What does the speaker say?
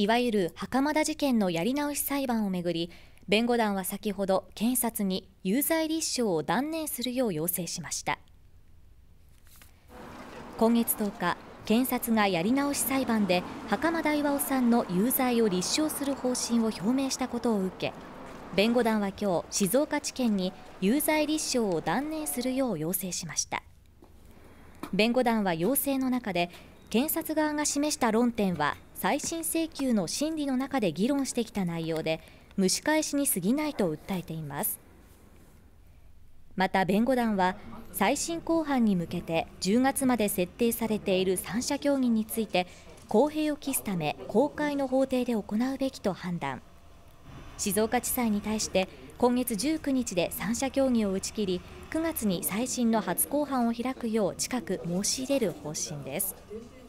いわゆる袴田事件のやり直し裁判をめぐり、弁護団は先ほど検察に有罪立証を断念するよう要請しました。今月10日、検察がやり直し裁判で袴田巌さんの有罪を立証する方針を表明したことを受け、弁護団は今日、静岡地検に有罪立証を断念するよう要請しました。弁護団は要請の中で、検察側が示した論点は再審請求の審理の中で議論してきた内容で、蒸し返しに過ぎないと訴えています。また弁護団は、再審公判に向けて10月まで設定されている3者協議について、公平を期すため公開の法廷で行うべきと判断。静岡地裁に対して今月19日で3者協議を打ち切り、9月に再審の初公判を開くよう近く申し入れる方針です。